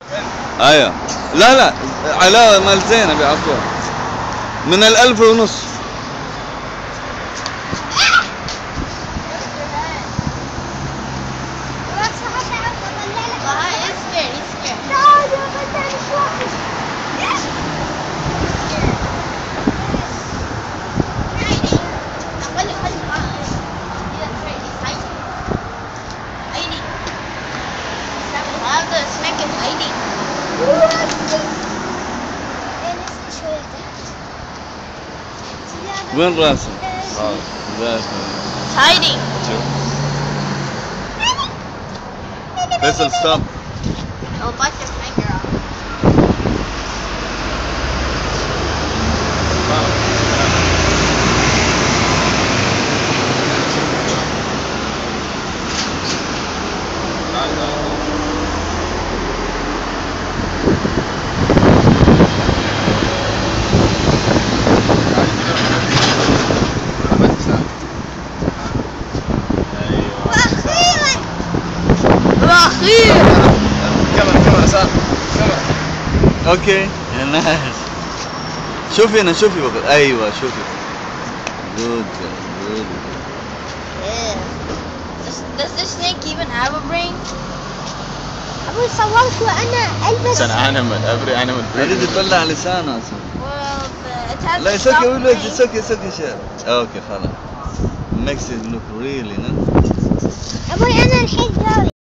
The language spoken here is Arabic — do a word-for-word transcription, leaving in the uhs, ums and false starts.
ايوه لا لا علاء مال زينب عفوا من الألف ونص. وين راسه؟ راسه hiding. فيصل ستوب. I'll bite your finger off. كاميرا كاميرا صح كاميرا. اوكي يا ناس شوفي هنا شوفي بقى. ايوه شوفي. جود جود. Does this snake even have a brain? أبوي صورت وأنا ألبس. It's an animal. Every animal. يريد يطلع لسانه اصلا. Well, the, it has لا a يسكي soft يقول له brain. يسكي يسكي شيء. اوكي خلاص. Makes it look really nice. أبوي أنا الحين جاوي.